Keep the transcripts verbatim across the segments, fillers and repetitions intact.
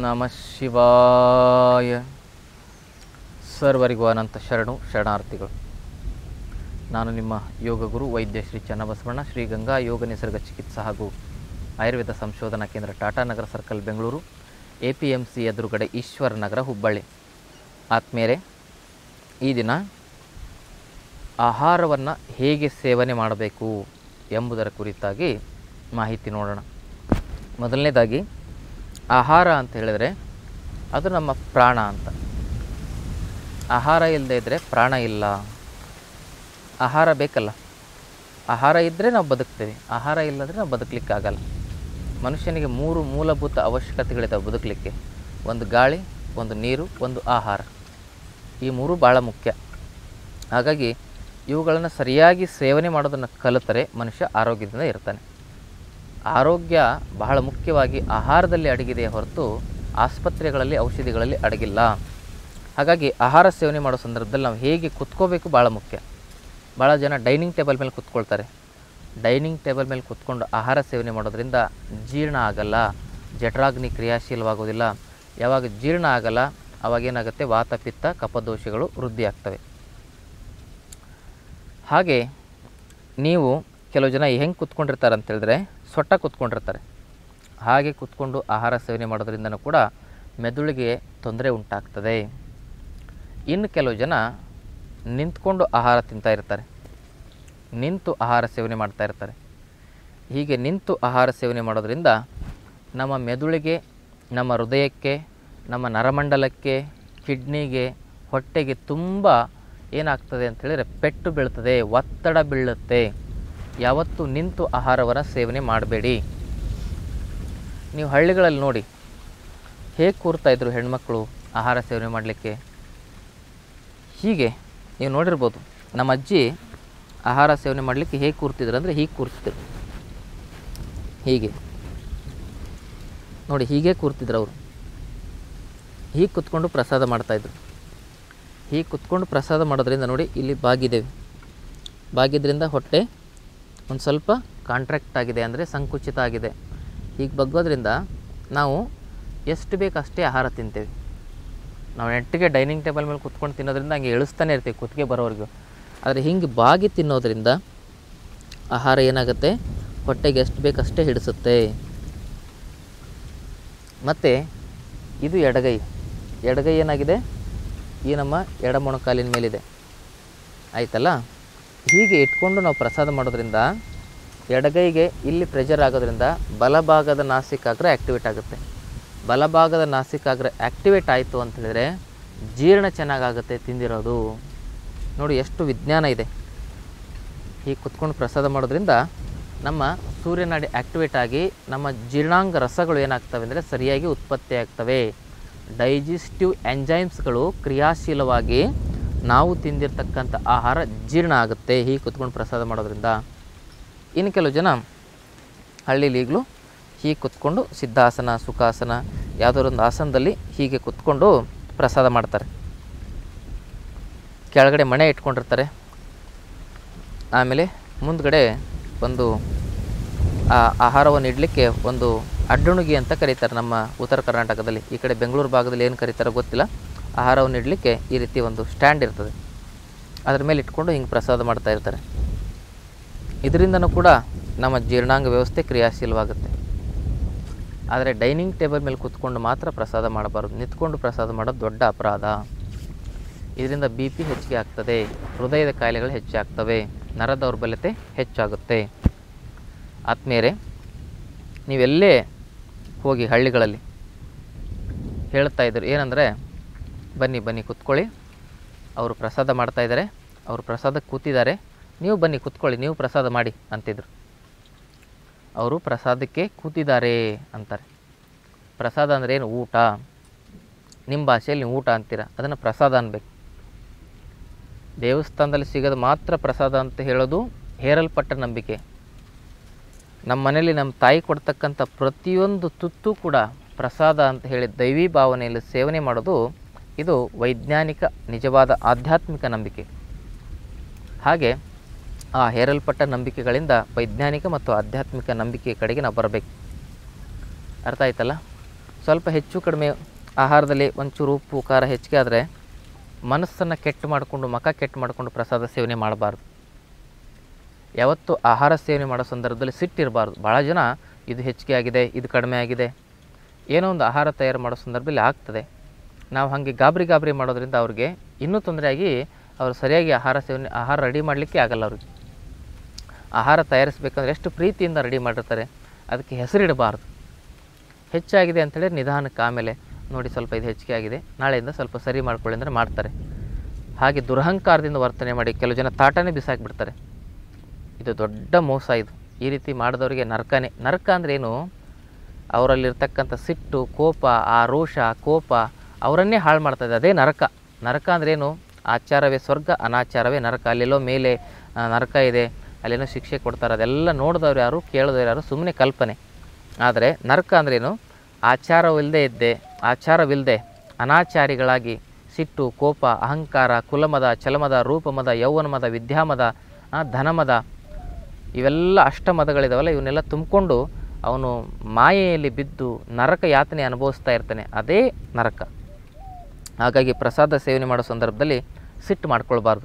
ನಮಃ ಶಿವಾಯ. ಸರ್ವರಿಗೂ ಅನಂತ ಶರಣು ಶರಣಾರ್ಥಿಗಳು. ನಾನು ನಿಮ್ಮ ಯೋಗ ಗುರು ವೈದ್ಯ ಶ್ರೀ ಚನ್ನಬಸವಣ್ಣ, ಶ್ರೀ ಗಂಗಾ ಯೋಗ ನಿಸರ್ಗ ಚಿಕಿತ್ಸಾ ಹಾಗೂ ಆಯುರ್ವೇದ ಸಂಶೋಧನಾ ಕೇಂದ್ರ, Tata Nagar circle, Bengaluru, A P M C ಎದುರುಗಡೆ, ಈಶ್ವರ ನಗರ, ಹುಬ್ಬಳ್ಳಿ. ಆತ್ಮೇಲೆ ಈ ದಿನ ಆಹಾರವನ್ನು ಹೇಗೆ ಸೇವನೆ ಮಾಡಬೇಕು ಎಂಬುದರ ಕುರಿತಾಗಿ ಮಾಹಿತಿ ನೋಡೋಣ. ಮೊದಲನೇದಾಗಿ ಆಹಾರ ಅಂತ ಹೇಳಿದರೆ ಅದು ನಮ್ಮ ಪ್ರಾಣ ಅಂತ. ಆಹಾರ ಇಲ್ಲದೆ ಇದ್ದರೆ ಪ್ರಾಣ ಇಲ್ಲ. ಆಹಾರ ಬೇಕಲ್ಲ, ಆಹಾರ ಇದ್ದರೆ ನಾವು ಬದುಕ್ತೇವೆ, ಆಹಾರ ಇಲ್ಲಂದರೆ ನಾವು ಬದುಕಲಿಕ್ಕಾಗಲ್ಲ. ಮನುಷ್ಯನಿಗೆ ಮೂರು ಮೂಲಭೂತ ಅವಶ್ಯಕತೆಗಳಿದ್ದಾವೆ ಬದುಕಲಿಕ್ಕೆ. ಒಂದು ಗಾಳಿ, ಒಂದು ನೀರು, ಒಂದು ಆಹಾರ. ಈ ಮೂರು ಭಾಳ ಮುಖ್ಯ. ಹಾಗಾಗಿ ಇವುಗಳನ್ನು ಸರಿಯಾಗಿ ಸೇವನೆ ಮಾಡೋದನ್ನು ಕಲಿತರೆ ಮನುಷ್ಯ ಆರೋಗ್ಯದಿಂದ ಇರ್ತಾನೆ. ಆರೋಗ್ಯ ಬಹಳ ಮುಖ್ಯವಾಗಿ ಆಹಾರದಲ್ಲಿ ಅಡಗಿದೆ ಹೊರತು ಆಸ್ಪತ್ರೆಗಳಲ್ಲಿ, ಔಷಧಿಗಳಲ್ಲಿ ಅಡಗಿಲ್ಲ. ಹಾಗಾಗಿ ಆಹಾರ ಸೇವನೆ ಮಾಡೋ ಸಂದರ್ಭದಲ್ಲಿ ನಾವು ಹೇಗೆ ಕುತ್ಕೋಬೇಕು ಭಾಳ ಮುಖ್ಯ. ಭಾಳ ಜನ ಡೈನಿಂಗ್ ಟೇಬಲ್ ಮೇಲೆ ಕುತ್ಕೊಳ್ತಾರೆ. ಡೈನಿಂಗ್ ಟೇಬಲ್ ಮೇಲೆ ಕುತ್ಕೊಂಡು ಆಹಾರ ಸೇವನೆ ಮಾಡೋದ್ರಿಂದ ಜೀರ್ಣ ಆಗಲ್ಲ, ಜಠರಾಗ್ನಿ ಕ್ರಿಯಾಶೀಲವಾಗೋದಿಲ್ಲ. ಯಾವಾಗ ಜೀರ್ಣ ಆಗಲ್ಲ ಅವಾಗೇನಾಗುತ್ತೆ, ವಾತ, ಪಿತ್ತ, ಕಫದೋಷಗಳು ವೃದ್ಧಿ ಆಗ್ತವೆ. ಹಾಗೆ ನೀವು ಕೆಲವು ಜನ ಹೆಂಗೆ ಕುತ್ಕೊಂಡಿರ್ತಾರೆ ಅಂತೇಳಿದ್ರೆ ಸೊಟ್ಟ ಕುತ್ಕೊಂಡಿರ್ತಾರೆ. ಹಾಗೆ ಕುತ್ಕೊಂಡು ಆಹಾರ ಸೇವನೆ ಮಾಡೋದ್ರಿಂದನೂ ಕೂಡ ಮೆದುಳಿಗೆ ತೊಂದರೆ ಉಂಟಾಗ್ತದೆ. ಇನ್ನು ಕೆಲವು ಜನ ನಿಂತ್ಕೊಂಡು ಆಹಾರ ತಿಂತಾ ಇರ್ತಾರೆ, ನಿಂತು ಆಹಾರ ಸೇವನೆ ಮಾಡ್ತಾ ಇರ್ತಾರೆ. ಹೀಗೆ ನಿಂತು ಆಹಾರ ಸೇವನೆ ಮಾಡೋದ್ರಿಂದ ನಮ್ಮ ಮೆದುಳಿಗೆ, ನಮ್ಮ ಹೃದಯಕ್ಕೆ, ನಮ್ಮ ನರಮಂಡಲಕ್ಕೆ, ಕಿಡ್ನಿಗೆ, ಹೊಟ್ಟೆಗೆ ತುಂಬ ಏನಾಗ್ತದೆ ಅಂತೇಳಿದರೆ ಪೆಟ್ಟು ಬೀಳ್ತದೆ, ಒತ್ತಡ ಬೀಳುತ್ತೆ. ಯಾವತ್ತೂ ನಿಂತು ಆಹಾರವನ್ನು ಸೇವನೆ ಮಾಡಬೇಡಿ. ನೀವು ಹಳ್ಳಿಗಳಲ್ಲಿ ನೋಡಿ ಹೇಗೆ ಕೂರ್ತಾಯಿದ್ರು ಹೆಣ್ಮಕ್ಳು ಆಹಾರ ಸೇವನೆ ಮಾಡಲಿಕ್ಕೆ. ಹೀಗೆ ನೀವು ನೋಡಿರ್ಬೋದು, ನಮ್ಮ ಅಜ್ಜಿ ಆಹಾರ ಸೇವನೆ ಮಾಡಲಿಕ್ಕೆ ಹೇಗೆ ಕೂರ್ತಿದ್ರು ಅಂದರೆ ಹೀಗೆ ಕೂರ್ತಿದ್ರು. ಹೀಗೆ ನೋಡಿ, ಹೀಗೆ ಕೂರ್ತಿದ್ರು ಅವರು. ಹೀಗೆ ಕುತ್ಕೊಂಡು ಪ್ರಸಾದ ಮಾಡ್ತಾಯಿದ್ರು. ಹೀಗೆ ಕುತ್ಕೊಂಡು ಪ್ರಸಾದ ಮಾಡೋದ್ರಿಂದ ನೋಡಿ ಇಲ್ಲಿ ಬಾಗಿದ್ದೇವೆ. ಬಾಗಿದ್ರಿಂದ ಹೊಟ್ಟೆ ಒಂದು ಸ್ವಲ್ಪ ಕಾಂಟ್ರಾಕ್ಟ್ ಆಗಿದೆ, ಅಂದರೆ ಸಂಕುಚಿತ ಆಗಿದೆ. ಹೀಗೆ ಬಗ್ಗೋದ್ರಿಂದ ನಾವು ಎಷ್ಟು ಬೇಕು ಅಷ್ಟೇ ಆಹಾರ ತಿಂತೇವೆ. ನಾವು ನೆಟ್ಟಿಗೆ ಡೈನಿಂಗ್ ಟೇಬಲ್ ಮೇಲೆ ಕುತ್ಕೊಂಡು ತಿನ್ನೋದ್ರಿಂದ ಹಂಗೆ ಇಳಿಸ್ತಾನೆ ಇರ್ತೀವಿ ಕುತ್ತಿಗೆ ಬರೋವರೆಗೂ. ಆದರೆ ಹಿಂಗೆ ಬಾಗಿ ತಿನ್ನೋದ್ರಿಂದ ಆಹಾರ ಏನಾಗುತ್ತೆ, ಹೊಟ್ಟೆಗೆ ಎಷ್ಟು ಬೇಕು ಅಷ್ಟೇ ಹಿಡಿಸುತ್ತೆ. ಮತ್ತು ಇದು ಎಡಗೈ. ಎಡಗೈ ಏನಾಗಿದೆ, ಈ ನಮ್ಮ ಎಡ ಮೊಣಕಾಲಿನ ಮೇಲಿದೆ, ಆಯ್ತಲ್ಲ. ಹೀಗೆ ಇಟ್ಕೊಂಡು ನಾವು ಪ್ರಸಾದ ಮಾಡೋದ್ರಿಂದ ಎಡಗೈಗೆ ಇಲ್ಲಿ ಪ್ರೆಷರ್ ಆಗೋದ್ರಿಂದ ಬಲಭಾಗದ ನಾಸಿಕಾಗ್ರ ಆ್ಯಕ್ಟಿವೇಟ್ ಆಗುತ್ತೆ. ಬಲಭಾಗದ ನಾಸಿಕಾಗ್ರ ಆ್ಯಕ್ಟಿವೇಟ್ ಆಯಿತು ಅಂತ ಹೇಳಿದರೆ ಜೀರ್ಣ ಚೆನ್ನಾಗಾಗುತ್ತೆ ತಿಂದಿರೋದು. ನೋಡಿ ಎಷ್ಟು ವಿಜ್ಞಾನ ಇದೆ. ಹೀಗೆ ಕುತ್ಕೊಂಡು ಪ್ರಸಾದ ಮಾಡೋದ್ರಿಂದ ನಮ್ಮ ಸೂರ್ಯನಾಡಿ ಆ್ಯಕ್ಟಿವೇಟ್ ಆಗಿ ನಮ್ಮ ಜೀರ್ಣಾಂಗ ರಸಗಳು ಏನಾಗ್ತವೆ ಅಂದರೆ ಸರಿಯಾಗಿ ಉತ್ಪತ್ತಿ ಆಗ್ತವೆ. ಡೈಜೆಸ್ಟಿವ್ ಎಂಜೈಮ್ಸ್ಗಳು ಕ್ರಿಯಾಶೀಲವಾಗಿ ನಾವು ತಿಂದಿರ್ತಕ್ಕಂಥ ಆಹಾರ ಜೀರ್ಣ ಆಗುತ್ತೆ ಹೀಗೆ ಕುತ್ಕೊಂಡು ಪ್ರಸಾದ ಮಾಡೋದ್ರಿಂದ. ಇನ್ನು ಕೆಲವು ಜನ ಹಳ್ಳಿಲಿ ಈಗಲೂ ಹೀಗೆ ಕುತ್ಕೊಂಡು ಸಿದ್ಧಾಸನ, ಸುಖಾಸನ, ಯಾವುದೋ ಒಂದು ಆಸನದಲ್ಲಿ ಹೀಗೆ ಕುತ್ಕೊಂಡು ಪ್ರಸಾದ ಮಾಡ್ತಾರೆ. ಕೆಳಗಡೆ ಮಣೆ ಇಟ್ಕೊಂಡಿರ್ತಾರೆ. ಆಮೇಲೆ ಮುಂದ್ಗಡೆ ಒಂದು ಆ ಆಹಾರವನ್ನು ಇಡಲಿಕ್ಕೆ ಒಂದು ಅಡ್ಡುಣಿಗೆ ಅಂತ ಕರೀತಾರೆ ನಮ್ಮ ಉತ್ತರ ಕರ್ನಾಟಕದಲ್ಲಿ. ಈ ಕಡೆ ಬೆಂಗಳೂರು ಭಾಗದಲ್ಲಿ ಏನು ಕರೀತಾರೋ ಗೊತ್ತಿಲ್ಲ. ಆಹಾರವನ್ನು ಇಡಲಿಕ್ಕೆ ಈ ರೀತಿ ಒಂದು ಸ್ಟ್ಯಾಂಡ್ ಇರ್ತದೆ, ಅದ್ರ ಮೇಲೆ ಇಟ್ಕೊಂಡು ಹಿಂಗೆ ಪ್ರಸಾದ ಮಾಡ್ತಾ ಇರ್ತಾರೆ. ಇದರಿಂದನೂ ಕೂಡ ನಮ್ಮ ಜೀರ್ಣಾಂಗ ವ್ಯವಸ್ಥೆ ಕ್ರಿಯಾಶೀಲವಾಗುತ್ತೆ. ಆದರೆ ಡೈನಿಂಗ್ ಟೇಬಲ್ ಮೇಲೆ ಕೂತ್ಕೊಂಡು ಮಾತ್ರ ಪ್ರಸಾದ ಮಾಡಬಾರ್ದು. ನಿಂತ್ಕೊಂಡು ಪ್ರಸಾದ ಮಾಡೋದು ದೊಡ್ಡ ಅಪರಾಧ. ಇದರಿಂದ ಬಿ ಪಿ ಹೆಚ್ಚಿಗೆ ಆಗ್ತದೆ, ಹೃದಯದ ಕಾಯಿಲೆಗಳು ಹೆಚ್ಚಾಗ್ತವೆ, ನರ ದೌರ್ಬಲ್ಯತೆ ಹೆಚ್ಚಾಗುತ್ತೆ. ಆದ್ಮೇಲೆ ನೀವೆಲ್ಲೇ ಹೋಗಿ ಹಳ್ಳಿಗಳಲ್ಲಿ ಹೇಳ್ತಾ ಇದ್ರು ಏನಂದರೆ, ಬನ್ನಿ ಬನ್ನಿ ಕೂತ್ಕೊಳ್ಳಿ, ಅವರು ಪ್ರಸಾದ ಮಾಡ್ತಾಯಿದ್ದಾರೆ, ಅವರು ಪ್ರಸಾದಕ್ಕೆ ಕೂತಿದ್ದಾರೆ, ನೀವು ಬನ್ನಿ ಕೂತ್ಕೊಳ್ಳಿ, ನೀವು ಪ್ರಸಾದ ಮಾಡಿ ಅಂತಿದ್ರು. ಅವರು ಪ್ರಸಾದಕ್ಕೆ ಕೂತಿದ್ದಾರೆ ಅಂತಾರೆ. ಪ್ರಸಾದ ಅಂದರೆ ಏನು? ಊಟ. ನಿಮ್ಮ ಭಾಷೆಯಲ್ಲಿ ನೀವು ಊಟ ಅಂತೀರ, ಅದನ್ನು ಪ್ರಸಾದ ಅನ್ಬೇಕು. ದೇವಸ್ಥಾನದಲ್ಲಿ ಸಿಗೋದು ಮಾತ್ರ ಪ್ರಸಾದ ಅಂತ ಹೇಳೋದು ಹೇರಲ್ಪಟ್ಟ ನಂಬಿಕೆ. ನಮ್ಮ ಮನೇಲಿ ನಮ್ಮ ತಾಯಿ ಕೊಡ್ತಕ್ಕಂಥ ಪ್ರತಿಯೊಂದು ತುತ್ತು ಕೂಡ ಪ್ರಸಾದ ಅಂತ ಹೇಳಿ ದೈವಿ ಭಾವನೆಯಲ್ಲಿ ಸೇವನೆ ಮಾಡೋದು ಇದು ವೈಜ್ಞಾನಿಕ ನಿಜವಾದ ಆಧ್ಯಾತ್ಮಿಕ ನಂಬಿಕೆ. ಹಾಗೆ ಆ ಹೇರಲ್ಪಟ್ಟ ನಂಬಿಕೆಗಳಿಂದ ವೈಜ್ಞಾನಿಕ ಮತ್ತು ಆಧ್ಯಾತ್ಮಿಕ ನಂಬಿಕೆ ಕಡೆಗೆ ನಾವು ಬರಬೇಕು. ಅರ್ಥ ಆಯ್ತಲ್ಲ? ಸ್ವಲ್ಪ ಹೆಚ್ಚು ಕಡಿಮೆ ಆಹಾರದಲ್ಲಿ ಒಂಚೂರು ಉಪ್ಪು ಖಾರ ಹೆಚ್ಚಿಗೆ ಆದರೆ ಮನಸ್ಸನ್ನು ಕೆಟ್ಟು ಮಾಡಿಕೊಂಡು ಮುಖ ಕೆಟ್ಟು ಮಾಡಿಕೊಂಡು ಪ್ರಸಾದ ಸೇವನೆ ಮಾಡಬಾರ್ದು. ಯಾವತ್ತು ಆಹಾರ ಸೇವನೆ ಮಾಡೋ ಸಂದರ್ಭದಲ್ಲಿ ಸಿಟ್ಟಿರಬಾರ್ದು. ಭಾಳ ಜನ ಇದು ಹೆಚ್ಚಿಗೆ ಆಗಿದೆ, ಇದು ಕಡಿಮೆ ಆಗಿದೆ, ಏನೋ ಒಂದು ಆಹಾರ ತಯಾರು ಮಾಡೋ ಸಂದರ್ಭದಲ್ಲಿ ಆಗ್ತದೆ. ನಾವು ಹಾಗೆ ಗಾಬರಿ ಗಾಬರಿ ಮಾಡೋದ್ರಿಂದ ಅವ್ರಿಗೆ ಇನ್ನೂ ತೊಂದರೆಯಾಗಿ ಅವರು ಸರಿಯಾಗಿ ಆಹಾರ ಸೇವನೆ ಆಹಾರ ರೆಡಿ ಮಾಡಲಿಕ್ಕೆ ಆಗಲ್ಲ. ಅವ್ರಿಗೆ ಆಹಾರ ತಯಾರಿಸಬೇಕಂದ್ರೆ ಎಷ್ಟು ಪ್ರೀತಿಯಿಂದ ರೆಡಿ ಮಾಡಿರ್ತಾರೆ, ಅದಕ್ಕೆ ಹೆಸರಿಡಬಾರ್ದು. ಹೆಚ್ಚಾಗಿದೆ ಅಂತೇಳಿ ನಿಧಾನಕ್ಕೆ ಆಮೇಲೆ ನೋಡಿ ಸ್ವಲ್ಪ ಇದು ಹೆಚ್ಚಿಗೆ ಆಗಿದೆ, ನಾಳೆಯಿಂದ ಸ್ವಲ್ಪ ಸರಿ ಮಾಡ್ಕೊಳ್ಳಿ ಅಂದರೆ ಮಾಡ್ತಾರೆ. ಹಾಗೆ ದುರಹಂಕಾರದಿಂದ ವರ್ತನೆ ಮಾಡಿ ಕೆಲವು ಜನ ತಾಟನೇ ಬಿಸಾಕಿಬಿಡ್ತಾರೆ. ಇದು ದೊಡ್ಡ ಮೋಸ. ಇದು ಈ ರೀತಿ ಮಾಡಿದವರಿಗೆ ನರಕನೇ. ನರಕ ಅಂದ್ರೇನು? ಅವರಲ್ಲಿರ್ತಕ್ಕಂಥ ಸಿಟ್ಟು, ಕೋಪ, ಆ ರೋಷ, ಕೋಪ ಅವರನ್ನೇ ಹಾಳು ಮಾಡ್ತದೆ. ಅದೇ ನರಕ. ನರಕ ಅಂದ್ರೇನು? ಆಚಾರವೇ ಸ್ವರ್ಗ, ಅನಾಚಾರವೇ ನರಕ. ಅಲ್ಲೆಲ್ಲೋ ಮೇಲೆ ನರಕ ಇದೆ, ಅಲ್ಲೇನೋ ಶಿಕ್ಷೆ ಕೊಡ್ತಾರೆ, ಅದೆಲ್ಲ ನೋಡಿದವ್ರು ಯಾರು, ಕೇಳಿದವ್ರು ಯಾರು, ಸುಮ್ಮನೆ ಕಲ್ಪನೆ. ಆದರೆ ನರಕ ಅಂದ್ರೇನು? ಆಚಾರವಿಲ್ಲದೆ ಇದ್ದೆ ಆಚಾರವಿಲ್ಲದೆ ಅನಾಚಾರಿಗಳಾಗಿ ಸಿಟ್ಟು, ಕೋಪ, ಅಹಂಕಾರ, ಕುಲಮದ, ಚಲಮದ, ರೂಪಮದ, ಯೌವನಮದ, ವಿದ್ಯಾಮದ, ಧನಮದ, ಇವೆಲ್ಲ ಅಷ್ಟಮದಗಳಿದಾವಲ್ಲ, ಇವನ್ನೆಲ್ಲ ತುಂಬಿಕೊಂಡು ಅವನು ಮಾಯೆಯಲ್ಲಿ ಬಿದ್ದು ನರಕ ಯಾತನೆ ಅನುಭವಿಸ್ತಾ ಇರ್ತಾನೆ. ಅದೇ ನರಕ. ಹಾಗಾಗಿ ಪ್ರಸಾದ ಸೇವನೆ ಮಾಡೋ ಸಂದರ್ಭದಲ್ಲಿ ಸಿಟ್ಟು ಮಾಡ್ಕೊಳ್ಬಾರ್ದು.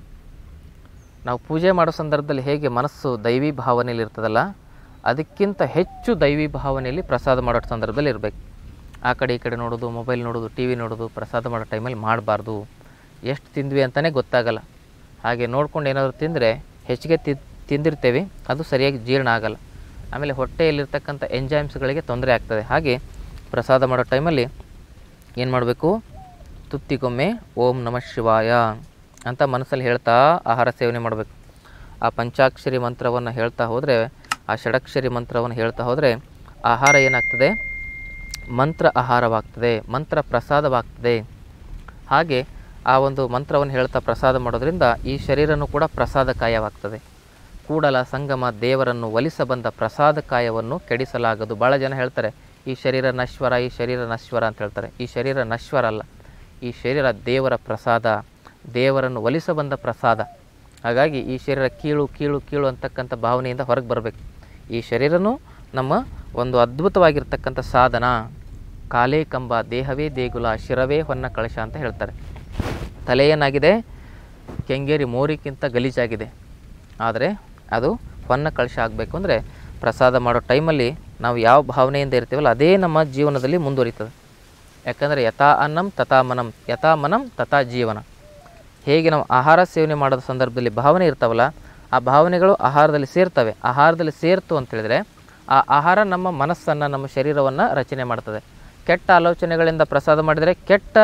ನಾವು ಪೂಜೆ ಮಾಡೋ ಸಂದರ್ಭದಲ್ಲಿ ಹೇಗೆ ಮನಸ್ಸು ದೈವಿ ಭಾವನೆಯಲ್ಲಿ ಇರ್ತದಲ್ಲ, ಅದಕ್ಕಿಂತ ಹೆಚ್ಚು ದೈವಿ ಭಾವನೆಯಲ್ಲಿ ಪ್ರಸಾದ ಮಾಡೋ ಸಂದರ್ಭದಲ್ಲಿ ಇರಬೇಕು. ಆ ಕಡೆ ಈ ಕಡೆ ನೋಡೋದು, ಮೊಬೈಲ್ ನೋಡೋದು, ಟಿ ವಿ ನೋಡೋದು ಪ್ರಸಾದ ಮಾಡೋ ಟೈಮಲ್ಲಿ ಮಾಡಬಾರ್ದು. ಎಷ್ಟು ತಿಂದ್ವಿ ಅಂತಲೇ ಗೊತ್ತಾಗಲ್ಲ. ಹಾಗೆ ನೋಡ್ಕೊಂಡು ಏನಾದರೂ ತಿಂದರೆ ಹೆಚ್ಚಿಗೆ ತಿ ತಿಂದಿರ್ತೇವೆ, ಅದು ಸರಿಯಾಗಿ ಜೀರ್ಣ ಆಗಲ್ಲ. ಆಮೇಲೆ ಹೊಟ್ಟೆಯಲ್ಲಿರ್ತಕ್ಕಂಥ ಎಂಜೈಮ್ಸ್ಗಳಿಗೆ ತೊಂದರೆ ಆಗ್ತದೆ. ಹಾಗೆ ಪ್ರಸಾದ ಮಾಡೋ ಟೈಮಲ್ಲಿ ಏನು ಮಾಡಬೇಕು? ತುತ್ತಿಗೊಮ್ಮೆ ಓಂ ನಮಃ ಶಿವಾಯ ಅಂತ ಮನಸ್ಸಲ್ಲಿ ಹೇಳ್ತಾ ಆಹಾರ ಸೇವನೆ ಮಾಡಬೇಕು. ಆ ಪಂಚಾಕ್ಷರಿ ಮಂತ್ರವನ್ನು ಹೇಳ್ತಾ ಹೋದರೆ, ಆ ಷಡಕ್ಷರಿ ಮಂತ್ರವನ್ನು ಹೇಳ್ತಾ ಹೋದರೆ ಆಹಾರ ಏನಾಗ್ತದೆ? ಮಂತ್ರ ಆಹಾರವಾಗ್ತದೆ, ಮಂತ್ರ ಪ್ರಸಾದವಾಗ್ತದೆ. ಹಾಗೆ ಆ ಒಂದು ಮಂತ್ರವನ್ನು ಹೇಳ್ತಾ ಪ್ರಸಾದ ಮಾಡೋದ್ರಿಂದ ಈ ಶರೀರನೂ ಕೂಡ ಪ್ರಸಾದಕಾಯವಾಗ್ತದೆ. ಕೂಡಲ ಸಂಗಮ ದೇವರನ್ನು ಒಲಿಸ ಬಂದ ಪ್ರಸಾದ ಕಾಯವನ್ನು ಕೆಡಿಸಲಾಗದು. ಭಾಳ ಜನ ಹೇಳ್ತಾರೆ ಈ ಶರೀರ ನಶ್ವರ, ಈ ಶರೀರ ನಶ್ವರ ಅಂತ ಹೇಳ್ತಾರೆ. ಈ ಶರೀರ ನಶ್ವರ ಅಲ್ಲ, ಈ ಶರೀರ ದೇವರ ಪ್ರಸಾದ, ದೇವರನ್ನು ಒಲಿಸ ಬಂದ ಪ್ರಸಾದ. ಹಾಗಾಗಿ ಈ ಶರೀರ ಕೀಳು ಕೀಳು ಕೀಳು ಅಂತಕ್ಕಂಥ ಭಾವನೆಯಿಂದ ಹೊರಗೆ ಬರಬೇಕು. ಈ ಶರೀರನೂ ನಮ್ಮ ಒಂದು ಅದ್ಭುತವಾಗಿರ್ತಕ್ಕಂಥ ಸಾಧನ. ಕಾಲೇ ಕಂಬ, ದೇಹವೇ ದೇಗುಲ, ಶಿರವೇ ಹೊನ್ನ ಕಳಶ ಅಂತ ಹೇಳ್ತಾರೆ. ತಲೆ ಏನಾಗಿದೆ? ಕೆಂಗೇರಿ ಮೋರಿಗಿಂತ ಗಲೀಜಾಗಿದೆ. ಆದರೆ ಅದು ಹೊನ್ನ ಕಳಶ ಆಗಬೇಕು ಅಂದರೆ ಪ್ರಸಾದ ಮಾಡೋ ಟೈಮಲ್ಲಿ ನಾವು ಯಾವ ಭಾವನೆಯಿಂದ ಇರ್ತೀವಲ್ಲ ಅದೇ ನಮ್ಮ ಜೀವನದಲ್ಲಿ ಮುಂದುವರಿತದೆ. ಯಾಕಂದರೆ ಯಥಾ ಅನ್ನಂ ತಥಾ ಮನಂ, ಯಥಾ ಮನಂ ತಥಾ ಜೀವನ. ಹೇಗೆ ನಾವು ಆಹಾರ ಸೇವನೆ ಮಾಡೋದ ಸಂದರ್ಭದಲ್ಲಿ ಭಾವನೆ ಇರ್ತಾವಲ್ಲ, ಆ ಭಾವನೆಗಳು ಆಹಾರದಲ್ಲಿ ಸೇರ್ತವೆ. ಆಹಾರದಲ್ಲಿ ಸೇರ್ತು ಅಂತೇಳಿದರೆ ಆ ಆಹಾರ ನಮ್ಮ ಮನಸ್ಸನ್ನು, ನಮ್ಮ ಶರೀರವನ್ನು ರಚನೆ ಮಾಡ್ತದೆ. ಕೆಟ್ಟ ಆಲೋಚನೆಗಳಿಂದ ಪ್ರಸಾದ ಮಾಡಿದರೆ ಕೆಟ್ಟ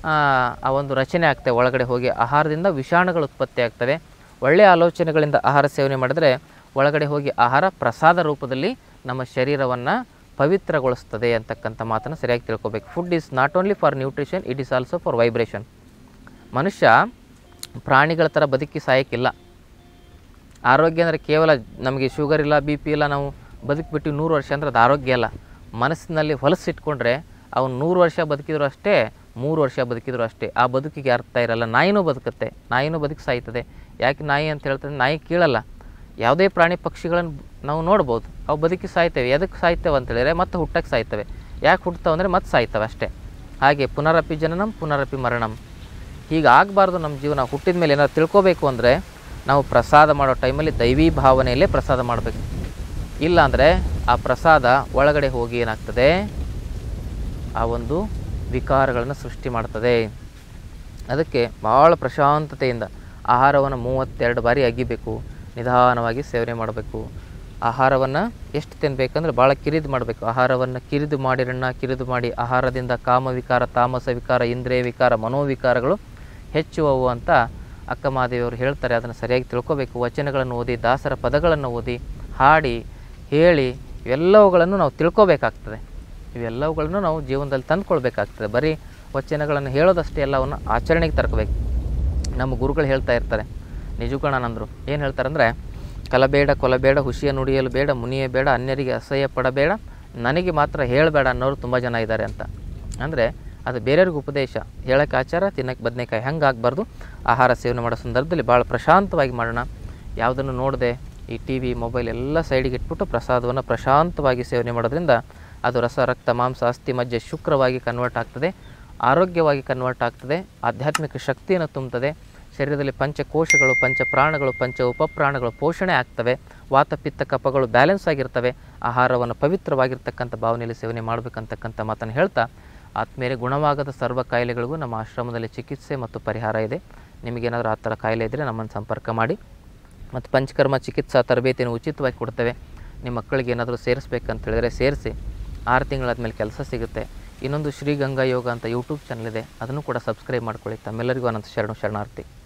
ಆ ಒಂದು ರಚನೆ ಆಗ್ತವೆ. ಒಳಗಡೆ ಹೋಗಿ ಆಹಾರದಿಂದ ವಿಷಾಣುಗಳು ಉತ್ಪತ್ತಿ ಆಗ್ತವೆ. ಒಳ್ಳೆಯ ಆಲೋಚನೆಗಳಿಂದ ಆಹಾರ ಸೇವನೆ ಮಾಡಿದರೆ ಒಳಗಡೆ ಹೋಗಿ ಆಹಾರ ಪ್ರಸಾದ ರೂಪದಲ್ಲಿ ನಮ್ಮ ಶರೀರವನ್ನು ಪವಿತ್ರಗೊಳಿಸ್ತದೆ ಅಂತಕ್ಕಂಥ ಮಾತನ್ನು ಸರಿಯಾಗಿ ತಿಳ್ಕೊಬೇಕು. Food is not only for nutrition, it is also for vibration. ಮನುಷ್ಯ ಪ್ರಾಣಿಗಳ ಥರ ಬದುಕಿ ಸಾಯಕ್ಕಿಲ್ಲ. ಆರೋಗ್ಯ ಅಂದರೆ ಕೇವಲ ನಮಗೆ ಶುಗರ್ ಇಲ್ಲ, ಬಿ ಪಿ ಇಲ್ಲ, ನಾವು ಬದುಕಿಬಿಟ್ಟು ನೂರು ವರ್ಷ ಅಂದರೆ ಅದು ಆರೋಗ್ಯ ಅಲ್ಲ. ಮನಸ್ಸಿನಲ್ಲಿ ಹೊಲಸಿಟ್ಕೊಂಡ್ರೆ ಅವನು ನೂರು ವರ್ಷ ಬದುಕಿದ್ರು ಅಷ್ಟೇ, ಮೂರು ವರ್ಷ ಬದುಕಿದ್ರು ಅಷ್ಟೇ. ಆ ಬದುಕಿಗೆ ಅರ್ಥ ಇರಲ್ಲ. ನಾಯಿನೂ ಬದುಕುತ್ತೆ, ನಾಯಿನೂ ಬದುಕಿ ಸಾಯ್ತದೆ. ಯಾಕೆ ನಾಯಿ ಅಂತ ಹೇಳ್ತದೆ? ನಾಯಿ ಕೀಳಲ್ಲ. ಯಾವುದೇ ಪ್ರಾಣಿ ಪಕ್ಷಿಗಳನ್ನು ನಾವು ನೋಡ್ಬೋದು, ಅವು ಬದುಕಿ ಸಾಯ್ತೇವೆ. ಎದಕ್ಕೆ ಸಾಯ್ತೇವೆ ಅಂತೇಳಿದರೆ ಮತ್ತೆ ಹುಟ್ಟಕ್ಕೆ ಸಾಯ್ತವೆ. ಯಾಕೆ ಹುಟ್ಟತಾವೆ ಅಂದರೆ ಮತ್ತೆ ಸಾಯ್ತವೆ ಅಷ್ಟೇ. ಹಾಗೆ ಪುನರಪಿ ಜನನಂ ಪುನರಪಿ ಮರಣಂ. ಹೀಗಾಗಬಾರ್ದು ನಮ್ಮ ಜೀವನ. ಹುಟ್ಟಿದ ಮೇಲೆ ಏನಾದ್ರು ತಿಳ್ಕೊಬೇಕು ಅಂದರೆ ನಾವು ಪ್ರಸಾದ ಮಾಡೋ ಟೈಮಲ್ಲಿ ದೈವಿ ಭಾವನೆಯಲ್ಲೇ ಪ್ರಸಾದ ಮಾಡಬೇಕು. ಇಲ್ಲಾಂದರೆ ಆ ಪ್ರಸಾದ ಒಳಗಡೆ ಹೋಗಿ ಏನಾಗ್ತದೆ? ಆ ಒಂದು ವಿಕಾರಗಳನ್ನು ಸೃಷ್ಟಿ ಮಾಡ್ತದೆ. ಅದಕ್ಕೆ ಭಾಳ ಪ್ರಶಾಂತತೆಯಿಂದ ಆಹಾರವನ್ನು ಮೂವತ್ತೆರಡು ಬಾರಿ ಅಗಿಬೇಕು, ನಿಧಾನವಾಗಿ ಸೇವನೆ ಮಾಡಬೇಕು. ಆಹಾರವನ್ನು ಎಷ್ಟು ತಿನ್ನಬೇಕಂದ್ರೆ ಭಾಳ ಕಿರಿದು ಮಾಡಬೇಕು. ಆಹಾರವನ್ನು ಕಿರಿದು ಮಾಡಿರಣ್ಣ, ಕಿರಿದು ಮಾಡಿ ಆಹಾರದಿಂದ ಕಾಮವಿಕಾರ, ತಾಮಸ ವಿಕಾರ, ಇಂದ್ರಿಯ ವಿಕಾರ, ಮನೋವಿಕಾರಗಳು ಹೆಚ್ಚುವವು ಅಂತ ಅಕ್ಕ ಮಹಾದೇವಿಯವರು ಹೇಳ್ತಾರೆ. ಅದನ್ನು ಸರಿಯಾಗಿ ತಿಳ್ಕೊಬೇಕು. ವಚನಗಳನ್ನು ಓದಿ, ದಾಸರ ಪದಗಳನ್ನು ಓದಿ, ಹಾಡಿ, ಹೇಳಿ ಇವೆಲ್ಲವುಗಳನ್ನು ನಾವು ತಿಳ್ಕೊಬೇಕಾಗ್ತದೆ. ಇವೆಲ್ಲವುಗಳನ್ನು ನಾವು ಜೀವನದಲ್ಲಿ ತಂದುಕೊಳ್ಬೇಕಾಗ್ತದೆ. ಬರೀ ವಚನಗಳನ್ನು ಹೇಳೋದಷ್ಟೇ ಎಲ್ಲವನ್ನು ಆಚರಣೆಗೆ ತರ್ಕೋಬೇಕು. ನಮ್ಮ ಗುರುಗಳು ಹೇಳ್ತಾ ಇರ್ತಾರೆ, ನಿಜಗುಣಾನಂದರು ಏನು ಹೇಳ್ತಾರೆ ಅಂದರೆ, ಕಲಬೇಡ, ಕೊಲಬೇಡ, ಹುಷಿಯ ನುಡಿಯಲು ಬೇಡ, ಮುನಿಯ ಬೇಡ, ಅನ್ಯರಿಗೆ ಅಸಹ್ಯ ಪಡಬೇಡ, ನನಗೆ ಮಾತ್ರ ಹೇಳಬೇಡ ಅನ್ನೋರು ತುಂಬ ಜನ ಇದ್ದಾರೆ ಅಂತ. ಅಂದರೆ ಅದು ಬೇರೆಯವ್ರಿಗೆ ಉಪದೇಶ, ಹೇಳೋಕ್ಕೆ ಆಚಾರ, ತಿನ್ನೋಕ್ಕೆ ಬದನೆಕಾಯಿ. ಹಂಗೆ ಆಗಬಾರ್ದು. ಆಹಾರ ಸೇವನೆ ಮಾಡೋ ಸಂದರ್ಭದಲ್ಲಿ ಭಾಳ ಪ್ರಶಾಂತವಾಗಿ ಮಾಡೋಣ. ಯಾವುದನ್ನು ನೋಡದೆ ಈ ಟಿ ವಿ ಮೊಬೈಲ್ ಎಲ್ಲ ಸೈಡಿಗೆ ಇಟ್ಬಿಟ್ಟು ಪ್ರಸಾದವನ್ನು ಪ್ರಶಾಂತವಾಗಿ ಸೇವನೆ ಮಾಡೋದ್ರಿಂದ ಅದು ರಸ ರಕ್ತ ಮಾಂಸ ಅಸ್ಥಿ ಮಜ್ಜೆ ಶುಕ್ರವಾಗಿ ಕನ್ವರ್ಟ್ ಆಗ್ತದೆ, ಆರೋಗ್ಯವಾಗಿ ಕನ್ವರ್ಟ್ ಆಗ್ತದೆ, ಆಧ್ಯಾತ್ಮಿಕ ಶಕ್ತಿಯನ್ನು ತುಂಬುತ್ತದೆ. ಶರೀರದಲ್ಲಿ ಪಂಚಕೋಶಗಳು ಪಂಚ ಪ್ರಾಣಗಳು ಪಂಚ ಉಪಪ್ರಾಣಗಳು ಪೋಷಣೆ ಆಗ್ತವೆ. ವಾತ ಪಿತ್ತ ಕಫಗಳು ಬ್ಯಾಲೆನ್ಸ್ ಆಗಿರ್ತವೆ. ಆಹಾರವನ್ನು ಪವಿತ್ರವಾಗಿರ್ತಕ್ಕಂಥ ಭಾವನೆಯಲ್ಲಿ ಸೇವನೆ ಮಾಡಬೇಕಂತಕ್ಕಂಥ ಮಾತನ್ನು ಹೇಳ್ತಾ, ಆತ್ಮೇಲೆ ಗುಣವಾಗದ ಸರ್ವ ಕಾಯಿಲೆಗಳಿಗೂ ನಮ್ಮ ಆಶ್ರಮದಲ್ಲಿ ಚಿಕಿತ್ಸೆ ಮತ್ತು ಪರಿಹಾರ ಇದೆ. ನಿಮಗೇನಾದರೂ ಆ ಥರ ಕಾಯಿಲೆ ಇದ್ದರೆ ನಮ್ಮನ್ನು ಸಂಪರ್ಕ ಮಾಡಿ. ಮತ್ತು ಪಂಚಕರ್ಮ ಚಿಕಿತ್ಸಾ ತರಬೇತಿಯನ್ನು ಉಚಿತವಾಗಿ ಕೊಡ್ತೇವೆ. ನಿಮ್ಮ ಮಕ್ಕಳಿಗೆ ಏನಾದರೂ ಸೇರಿಸ್ಬೇಕಂತ ಹೇಳಿದರೆ ಸೇರಿಸಿ. ಆರು ತಿಂಗಳಾದಮೇಲೆ ಕೆಲಸ ಸಿಗುತ್ತೆ. ಇನ್ನೊಂದು ಶ್ರೀ ಗಂಗಾ ಯೋಗ ಅಂತ ಯೂಟ್ಯೂಬ್ ಚಾನಲ್ ಇದೆ, ಅದನ್ನು ಕೂಡ ಸಬ್ಸ್ಕ್ರೈಬ್ ಮಾಡ್ಕೊಳ್ಳಿ. ತಮ್ಮೆಲ್ಲರಿಗೂ ಅನಂತ ಶರಣು ಶರಣಾರ್ಥಿ.